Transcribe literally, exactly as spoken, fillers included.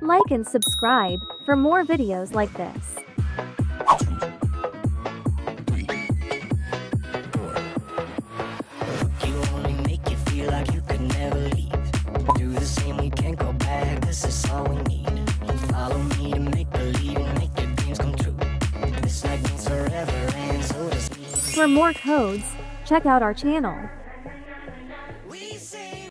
Like and subscribe for more videos like this. For more codes, check out our channel.